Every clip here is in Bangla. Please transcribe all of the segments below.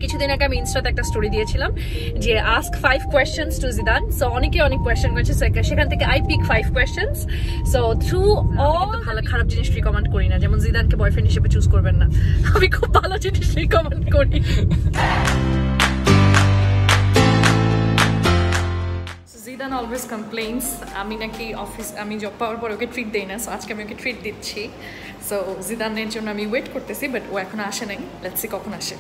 কিছুদিন আগে আমি ইনস্টাতে একটা স্টোরি দিয়েছিলাম যে ask 5 questions to Zidan. So অনেকে অনেক কোয়েশ্চেন করেছে, সেখান থেকে I pick 5 questions. So through all ভালো খারাপ জিনিস রিকমেন্ড করি না, যেমন জিদানকে বয়ফ্রেন্ড হিসেবে চুজ করবেন না, আমি খুব ভালো জিনিস রিকমেন্ড করি। জিদান অলওয়েজ কমপ্লেইনস আমি নাকি আমি জব পাওয়ার পর ওকে ট্রিট দেই না, সো আজকে আমি ওকে ট্রিট দিচ্ছি। সো জিদানের জন্য আমি ওয়েট করতেছি, বাট ও এখনো আসে নাই। লেটস সি কখন আসে।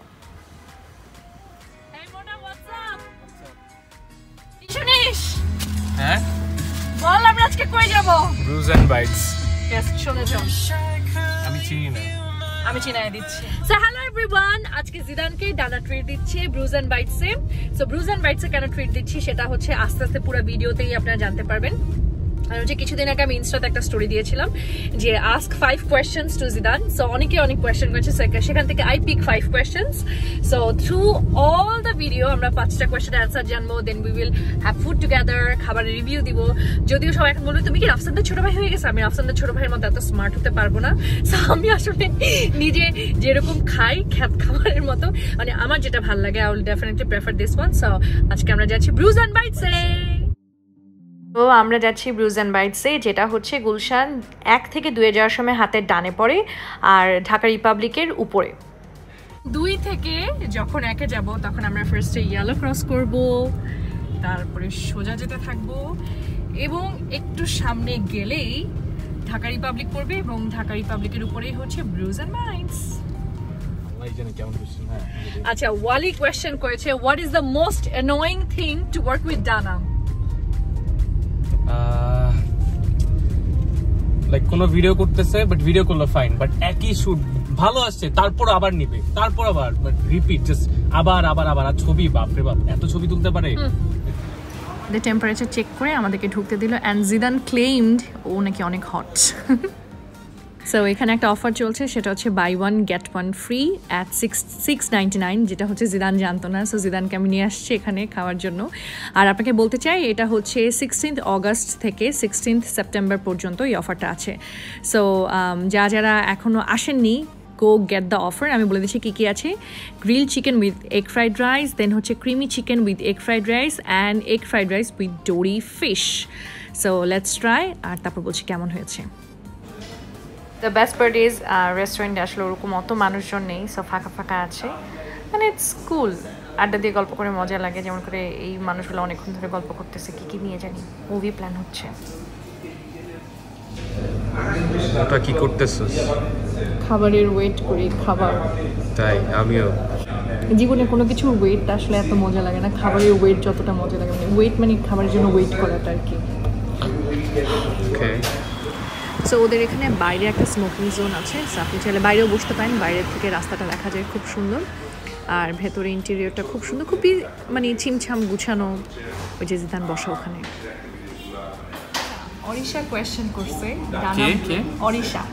হ্যাঁ বল আমরা আজকে কই যাব? Brugge and bytes. यस চলে যাও। আমি চিনি না, আমি চিনাই দিচ্ছি। সো হ্যালো এভরিওয়ান, আজকে জিদানকে ডানা ট্রিট দিচ্ছি ব্রুজ এন্ড বাইটসে। সো ব্রুজ এন্ড বাইটসে কেন ট্রিট দিচ্ছি সেটা হচ্ছে আস্তে আস্তে পুরো ভিডিওতেই আপনারা জানতে পারবেন। যে কিছুদিন আগে আমি ইনস্টাতে একটা স্টোরি দিয়েছিলাম যে ask 5 questions to Zidan. So অনেকে অনেক কোয়েশ্চেন করেছে, সেখান থেকে I pick 5 questions. So through all the video আমরা 5টা কোয়েশ্চেন অ্যান্সার জানবো, then we will have food together, খাবারের রিভিউ দিব। যদিও সবাই এখন বলবে তুমি কি রাফসানদের ছোট ভাই হয়ে গেছে, আমি রাফসানদের ছোট ভাইয়ের মতো এত স্মার্ট হতে পারবো না। সো আমি আসলে নিজে যেরকম খাই খাবারের মতো, মানে আমার যেটা ভালো লাগে, I will definitely prefer this one. So আজকে আমরা যাচ্ছি ব্রুজ এন্ড বাইটসে। তো আমরা যাচ্ছি ব্রুজ এন্ড বাইটসে, যেটা হচ্ছে গুলশান 1 থেকে 2 যাওয়ার সময় হাতের ডানে পড়ে আর ঢাকা রিপাবলিকের উপরে। 2 থেকে যখন 1-এ যাব তখন আমরা ফার্স্টে ইয়েলো ক্রস করব, তারপরে সোজা যেতে থাকবো এবং একটু সামনে গেলেই ঢাকা রিপাবলিক পড়বে এবং ঢাকা রিপাবলিকের উপরেই হচ্ছে ব্রুজ এন্ড বাইটস। আচ্ছা, ওয়ালি কোয়েশ্চেন করেছে, what is the most annoying thing to work with Dana? Like কোন ভিডিও করতেছে, বাট ভিডিও করলো ফাইন, বাট একই শুট ভালো আসছে, তারপর আবার নিবে, তারপর আবার রিপিট, জাস্ট আবার আবার আবার। আর ছবি, বাপরে বাপ, এত ছবি তুলতে পারে। দ্য টেম্পারেচার চেক করে আমাদেরকে ঢুকতে দিল, অ্যান্ড জিদান ক্লেইমড ও নাকি অনেক হট। সো এখানে একটা অফার চলছে, সেটা হচ্ছে বাই 1 get 1 ফ্রি অ্যাট 699, যেটা হচ্ছে জিদান জানতো না। সো জিদানকে আমি নিয়ে আসছি এখানে খাওয়ার জন্য। আর আপনাকে বলতে চাই, এটা হচ্ছে 16 অগস্ট থেকে 16 সেপ্টেম্বর পর্যন্ত এই অফারটা আছে। সো যারা এখনও আসেননি, গো গেট দ্য অফার। আমি বলে দিচ্ছি কী কী আছে। Grill chicken with egg fried rice, then হচ্ছে creamy chicken with egg fried rice and egg fried rice with dory fish. So let's try, আর তারপর বলছি কেমন হয়েছে। দ্য বেস্ট পার্ট ইজ রেস্টুরেন্টে আসলে ওরকম অত মানুষজন নেই, সব ফাঁকা ফাঁকা আছে, মানে ইটস কুল। আড্ডা দিয়ে গল্প করে মজা লাগে, যেমন করে এই মানুষগুলো অনেকক্ষণ ধরে গল্প করতেছে, কী নিয়ে জানি মুভি প্ল্যান হচ্ছে। ওটা কি করতেছিস? খাবারের ওয়েট করি, খাবার। তাই আমিও। জীবনে কোনো কিছুর ওয়েট আসলে এত মজা লাগে না, খাবারের ওয়েট যতটা মজা লাগে। মানে ওয়েট মানে খাবারের জন্য ওয়েট করাটা আর কি। ওকে। সো ওদের এখানে বাইরে একটা স্মোকিং জোন আছে, আপনি চাইলে বাইরেও বসতে পারেন। বাইরের থেকে রাস্তাটা দেখা যায় খুব সুন্দর, আর ভেতরে ইন্টেরিয়রটা খুব সুন্দর, খুবই মানে ছিমছাম গুছানো। ওই যে জিদান বসা ওখানে। অরিশা কোয়েশ্চেন করছে, অরিশা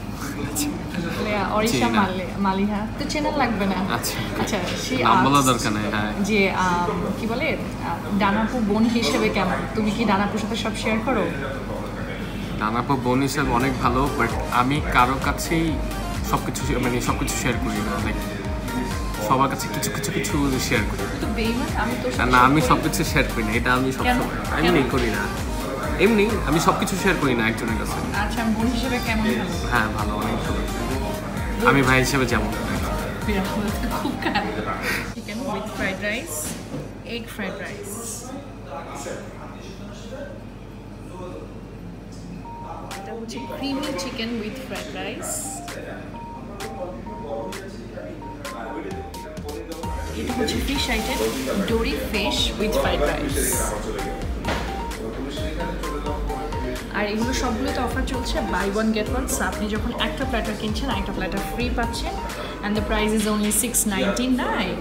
অরিশা মালিহা তো চেনার লাগবে না। আচ্ছা, সে যে কি বলে ডানাপু বোন হিসেবে কেমন? তুমি কি ডানাপুর সাথে সব শেয়ার করো? ডানাপু বোন হিসেবে অনেক ভালো, বাট আমি কারো কাছেই সবকিছু মানে সবকিছু শেয়ার করি না। লাইক সবার কাছে কিছু কিছু কিছু শেয়ার করি না, আমি সবকিছু শেয়ার করি না। এটা আমি সবসময় আমি করি না, এমনি আমি সবকিছু শেয়ার করি না একজনের কাছে। আচ্ছা, বোন হিসেবে কেমন? হ্যাঁ, ভালো, অনেক ভালো। আমি ভাই হিসেবে যেমন খুব খারাপ। Chicken with fried rice, egg fried rice. এটা হচ্ছে creamy chicken with fried rice. এটা হচ্ছে fish item, dory fish with fried rice. আর এগুলো সবগুলোতে অফার চলছে বাই 1 get 1। আপনি যখন একটা প্ল্যাটার কিনছেন একটা প্ল্যাটার ফ্রি পাচ্ছেন, and the price is only 699।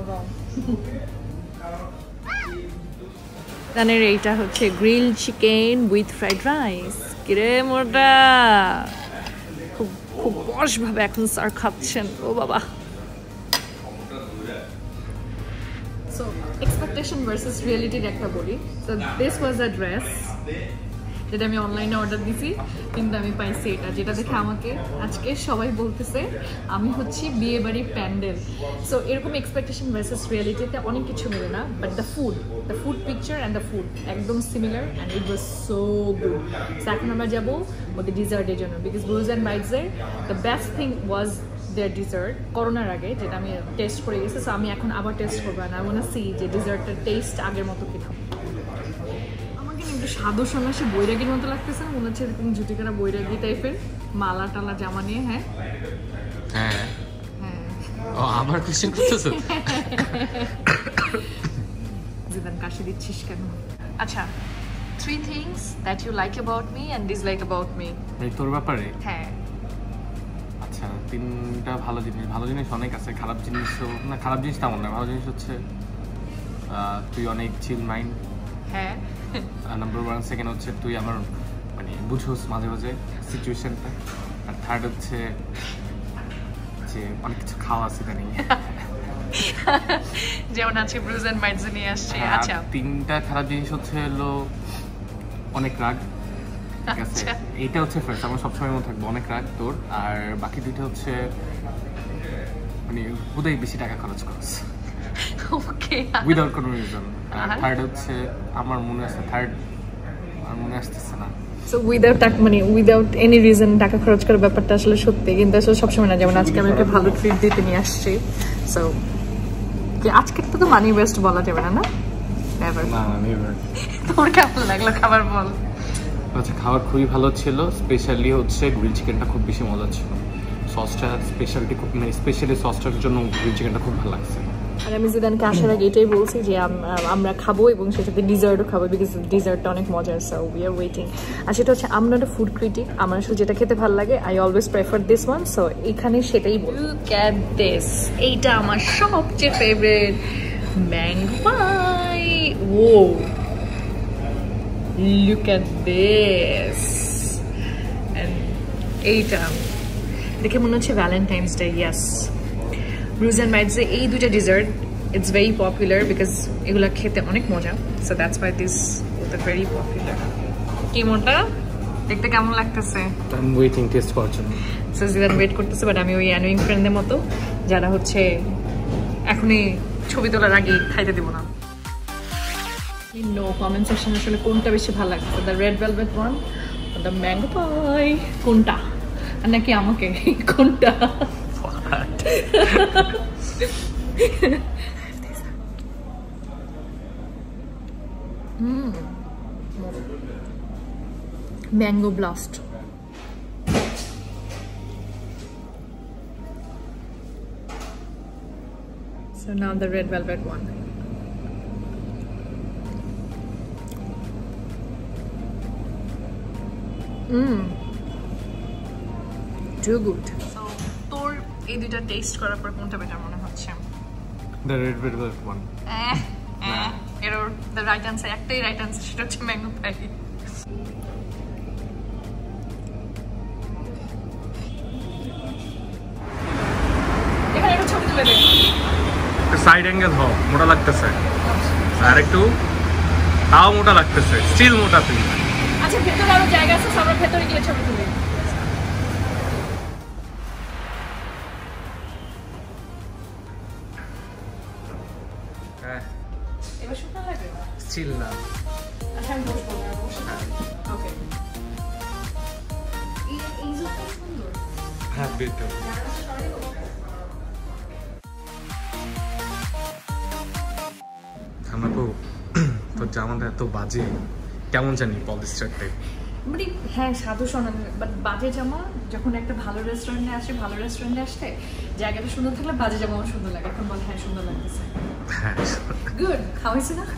রানের এইটা হচ্ছে grill chicken with fried rice. কিরে মোটা খুব খুব বশ ভাবে এখন স্যার খাচ্ছেন। ও বাবা। সো এক্সপেকটেশন ভার্সেস রিয়েলিটির একটা বলি। So this was a dress যেটা আমি অনলাইনে অর্ডার দিছি, কিন্তু আমি পাইছি এটা, যেটা দেখে আমাকে আজকে সবাই বলতেছে আমি হচ্ছি বিয়ে বাড়ির প্যান্ডেল। সো এরকম এক্সপেকটেশন ভার্সেস রিয়েলিটিতে অনেক কিছু মিলে না, but the food picture and the food একদম similar and it was so good. So এখন আমরা যাবো ওদের ডিজার্টের জন্য, বিকজ ব্রুজ অ্যান্ড বাইটসের the best thing was their dessert করোনার আগে, যেটা আমি টেস্ট করে গেছি। সো আমি এখন আবার টেস্ট করবো, আর আই ওয়ান্ট টু সি যে ডিজার্টের টেস্ট আগের মতো কিনা। সাধু সন্ন্যাসী বৈরাগীর মতো লাগতেছে, মনে হচ্ছে এরকম জুটিকারা বৈরাগী টাইপের, মালা টালা জামা নিয়ে। হ্যাঁ হ্যাঁ হ্যাঁ। ও আবার কোশ্চেন করতেছ? জিদান কাশি দিচ্ছিস কেন? আচ্ছা, 3 things that you like about me and dislike about me। এই তোর ব্যাপারে? হ্যাঁ। আচ্ছা, 3টা ভালো জিনিস অনেক আছে, খারাপ জিনিসও না। খারাপ জিনিস তেমন না, ভালো জিনিস হচ্ছে তুই অনেক চিল মাইন্ড। হ্যাঁ। নাম্বার 1। সেকেন্ড হচ্ছে তুই আমার মানে বুঝোস মাঝে মাঝে সিচুয়েশনটা। আর থার্ড হচ্ছে যে অনেক কিছু খাওয়া আছে জানি, যেমন আছে ব্রুজ এন্ড বাইটস নিয়ে আসছে। আচ্ছা, 3টা খারাপ জিনিস হচ্ছে হলো অনেক রাগ, ঠিক আছে? এইটা হচ্ছে ফার্স্ট, আমার সবসময় মনে থাকবো অনেক রাগ তোর। আর বাকি 2টা হচ্ছে মানে বোধহয় বেশি টাকা খরচ করছ, ওকে, উইদাউট কোনো রিজন। আর থার্ড হচ্ছে আমার মনে আসতেছে না। সো উইদাউট এনি রিজন টাকা খরচ করার ব্যাপারটা আসলে সত্যি, কিন্তু আসলে সবসময় না। যেমন আজকে আমি একটা ভালো ট্রিট দিতে নিয়ে আসছি। সো আজকে তো মানি ওয়েস্ট বলা যাবে না, না? তোর কেমন লাগলো খাবার বল? আচ্ছা, খাবার খুবই ভালো ছিল, স্পেশালি হচ্ছে গ্রিল চিকেনটা খুব বেশি মজা ছিল। সসটা স্পেশালি সসটার জন্য গ্রিল চিকেনটা খুব ভালো লাগছে। আর আমি জিদানকে আসার আগে এটাই বলছি যে আমরা খাবো এবং সেটাতে ডিজার্টও খাবো, বিকজ ডিজার্টটা অনেক মজার। So we are waiting. আর সেটা হচ্ছে I'm not a food critic, আমার আসলে যেটা খেতে ভালো লাগে I always prefer this one. So এখানে সেটাই বলি। লুক অ্যাট দিস, এইটা আমার সবচেয়ে favourite mango pie. Oh look at this. And এইটা দেখে মনে হচ্ছে Valentine's day. Yes, Brews and Bites এই 2টা dessert it's very popular, because এগুলো খেতে অনেক মজা। So that's why this is very popular. কি মোটা দেখতে কেমন লাগতেছে? আই এম ওয়েটিং টেস্ট করার জন্য। সো জিদান ওয়েট করতেছে, বাট আমি ওই অ্যানোয়িং ফ্রেন্ডদের মতো যারা হচ্ছে এখনই ছবি তোলার আগে খাইতে দিব না। নো কমেন্ট সেকশন আসলে কোনটা বেশি ভালো লাগছে, the red velvet one, the mango pie, কোনটা? আর নাকি আমাকে কোনটা? Mango blast. So now the red velvet one. Too good. So তোর এই 2টা টেস্ট করার পর কোনটা বেটার মনে হচ্ছে? The red velvet one. Error. The right answer, একটাই রাইট আনসার, সেটা হচ্ছে ম্যাঙ্গো পাই। এখানে একটা ছবি তুলে দে। সাইড অ্যাঙ্গেল হোক, মোটা লাগতেছে। আর একটু তাও মোটা লাগতেছে, স্টিল মোটা তুই। আচ্ছা, ভেতরে আরো জায়গা আছে, আমরা ভেতরে গিয়ে ছবি তুলি। এবার শুকনো লাগে? স্টিল না। আচ্ছা, আমি বসবো না, ওকে। এই জুতোটা সুন্দর। হ্যাঁ, বেটার। আমার তোর জামাটা এত বাজে, কেমন জানি পলিস্টার টাইপ। মানে হ্যাঁ, সাধু শোনান, বাট বাজে জামা যখন একটা ভালো রেস্টুরেন্টে আসে, ভালো রেস্টুরেন্টে আসলে জায়গাটা সুন্দর থাকলে বাজে জামাও সুন্দর লাগে। এখন বল হ্যাঁ সুন্দর লাগতেছে। হ্যাঁ, গুড, খাওয়াইছি না?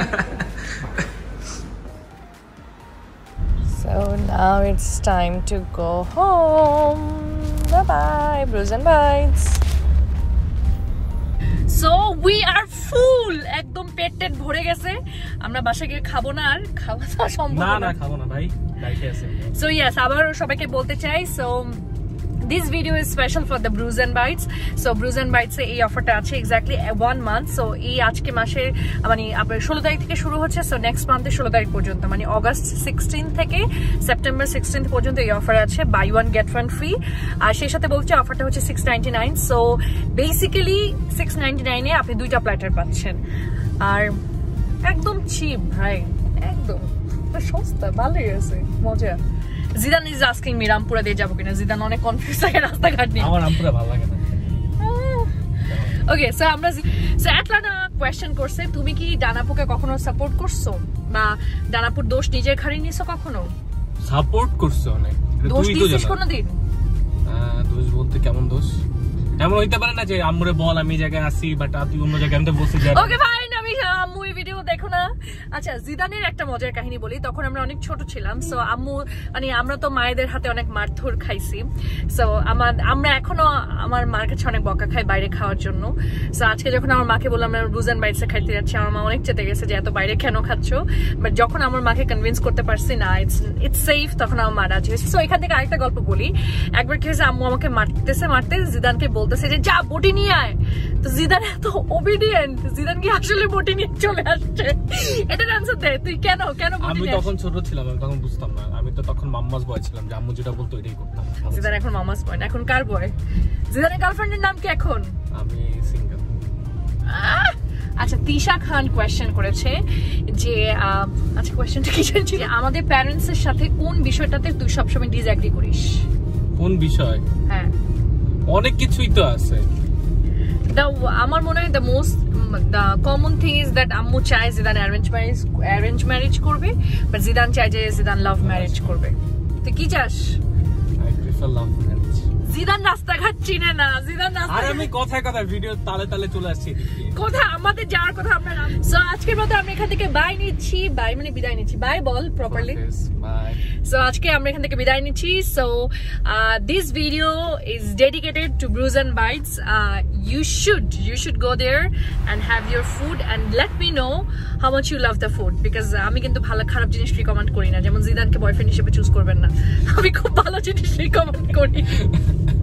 So now it's time to go home. Bye bye, Bruce and Bites. So we are full, একদম পেট ভরে গেছে। আমরা বাসায় গিয়ে খাবো না, আর খাওয়া দাওয়া সম্ভব না খাবো না ভাই, ডাইটে আছে। সো ইয়েস, আবার সবাইকে বলতে চাই, so this video is special for the Brews and Bites. So Brews and Bites এই অফারটা আছে exactly 1 month. So এই আজকে মাসের মানে আপনার 16 তারিখ থেকে শুরু হচ্ছে, সো নেক্সট মান্থের 16 তারিখ পর্যন্ত, মানে অগাস্ট 16 থেকে সেপ্টেম্বর 16 পর্যন্ত এই অফার আছে, buy one get one free. আর সেই সাথে বলছি অফারটা হচ্ছে 699। সো বেসিক্যালি 699 এ আপনি 2টা প্ল্যাটার পাচ্ছেন, আর একদম চিপ ভাই, একদম সস্তা, ভালোই আছে, মজা। Zidan is asking me Rampura দিয়ে যাবো কিনা। জিদান অনেক কনফিউজ থাকে রাস্তাঘাট নিয়ে। আমার রামপুরা ভালো লাগে না। ওকে, সো আমরা অ্যাটলানা কোয়েশ্চেন করছে, তুমি কি ডানাপুকে কখনো সাপোর্ট করছো বা ডানাপুর দোষ নিজের ঘাড়ে নিয়েছো কখনো? সাপোর্ট করছো অনেক, দোষ দিয়েছিস কোনোদিন? দোষ বলতে কেমন দোষ? এমন হইতে পারে না যে আম্মুরে বল আমি জায়গায় আসি, বাট তুই অন্য জায়গায়, আমি তো বলছি যে ওকে ফাইন, আমি আম্মু এই ভিডিও দেখো না। আচ্ছা, জিদানের একটা মজার কাহিনী বলি। তখন আমরা অনেক ছোট ছিলাম, সো আম্মু মানে আমরা তো মায়েদের হাতে অনেক মারধর খাইছি। সো আমরা এখনো আমার মার কাছে অনেক বকা খাই বাইরে খাওয়ার জন্য। সো আজকে যখন আমার মাকে বললাম আমরা ব্রুজ এন্ড বাইটসে খাইতে যাচ্ছি, আমার মা অনেক চেতে গেছে যে এত বাইরে কেন খাচ্ছ। বাট যখন আমার মাকে কনভিন্স করতে পারছি না ইটস সেফ, তখন আমার মা রাজি হয়েছে। সো এখান থেকে আরেকটা গল্প বলি। একবার কি হয়েছে, আম্মু আমাকে মারতে জিদানকে বলতেছে যে যা বটি নিয়ে আয়। তো জিদান এত ওবিডিয়েন্ট, জিদান কি আসলে বটি নিয়ে চলে আসছে। এটার আনসার দে, তুই কেন আমি তখন ছোট ছিলাম, আমি তখন বুঝতাম না। আমি তো তখন মাম্মাস বয় ছিলাম, যে আম্মু যেটা বলতো এটাই করতাম। জিদান এখন মামাস বয় না, এখন কার বয়? জিদানের গার্লফ্রেন্ডের নাম কি এখন? আমি সিঙ্গেল। আচ্ছা, তিশা খান কোয়েশ্চেন করেছে যে আচ্ছা কোয়েশ্চেনটা কি ছিল, আমাদের প্যারেন্টস এর সাথে কোন বিষয়টাতে তুই সবসময় ডিসএগ্রি করিস? কোন বিষয়? হ্যাঁ, অনেক কিছুই তো আছে। আমার মনে হয় the common thing is that আম্মু চায় জিদান অ্যারেঞ্জ ম্যারেজ করবে, বাট জিদান চায় যে জিদান লাভ ম্যারেজ করবে। তুই কি চাস? I prefer love marriage. Zidan রাস্তাঘাট চিনে না, জিদান আর আমি কথায় ভিডিও তালে তালে চলে আসছি। কথা আমাদের যাওয়ার কথা আমরা না। সো আজকের মতো আমরা এখান থেকে বাই নিচ্ছি, বাই মানে বিদায় নিচ্ছি। বাই বল প্রপারলি। বাই। সো আজকে আমরা এখান থেকে বিদায় নিচ্ছি। So this video is dedicated to Brews and Bites. You should go there and have your food and let me know how much you love the food, because আমি কিন্তু ভালো খারাপ জিনিস রিকমেন্ড করি না, যেমন জিদানকে বয়ফ্রেন্ড হিসেবে চুজ করবেন না। আমি খুব ভালো জিনিস রিকমেন্ড করি।